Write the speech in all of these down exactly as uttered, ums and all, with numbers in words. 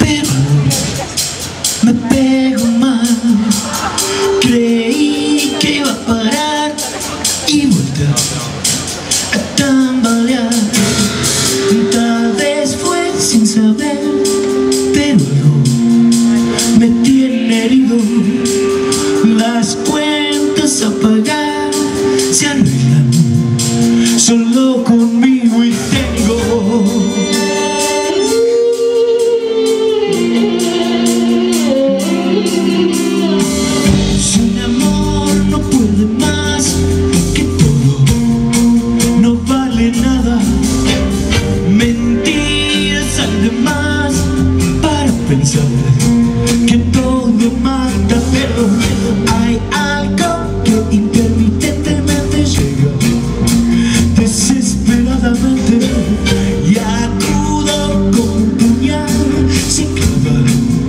pero me pego mal. Creí que iba a parar y volver a tambalear. Tal vez fue sin saber, pero algo me tiene herido. Las cuentas a pagar se arreglan solo conmigo y tengo. Si un amor no puede más que todo, no vale nada. Mentiras al demás para pensar que todo mata, pero hay algo que intermitentemente llega desesperadamente y acudo con un puñal sin clavar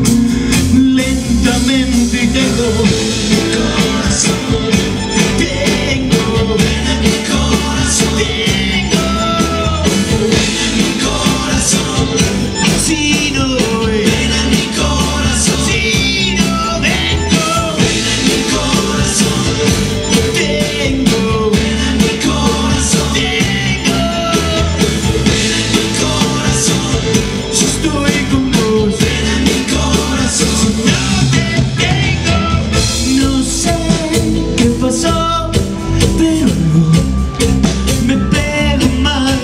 lentamente. Y tengo mi corazón, tengo en mi corazón, tengo en mi corazón. Si no ven en mi corazón, si no vengo en mi corazón, tengo en mi corazón, tengo en mi corazón. Si estoy con vos en mi corazón, si no te tengo, no sé qué pasó, pero algo me pego mal.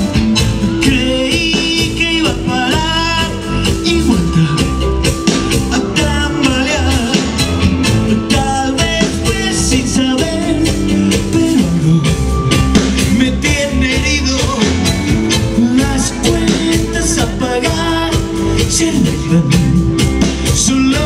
Creí que iba a parar y vuelta a tambalear. Tal vez fue sin saber, pero algo me tiene herido. Las cuentas a pagar se arreglan solo